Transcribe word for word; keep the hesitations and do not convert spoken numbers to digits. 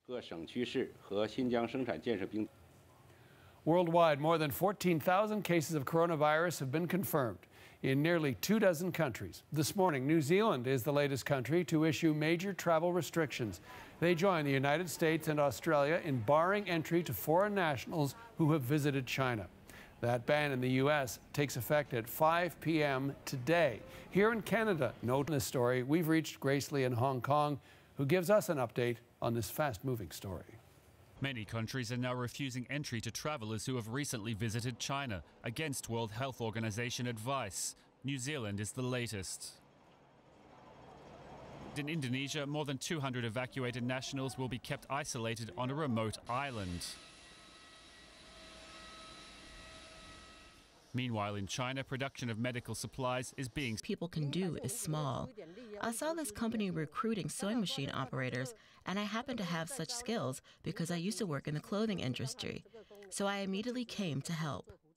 Worldwide, more than fourteen thousand cases of coronavirus have been confirmed in nearly two dozen countries. This morning, New Zealand is the latest country to issue major travel restrictions. They join the United States and Australia in barring entry to foreign nationals who have visited China. That ban in the U S takes effect at five p m today. Here in Canada, note in this story, we've reached Grace Lee in Hong Kong, who gives us an update on this fast-moving story. Many countries are now refusing entry to travelers who have recently visited China, against World Health Organization advice. New Zealand is the latest. In Indonesia, more than two hundred evacuated nationals will be kept isolated on a remote island. Meanwhile, in China, production of medical supplies is being... People can do is small. I saw this company recruiting sewing machine operators, and I happen to have such skills because I used to work in the clothing industry. So I immediately came to help.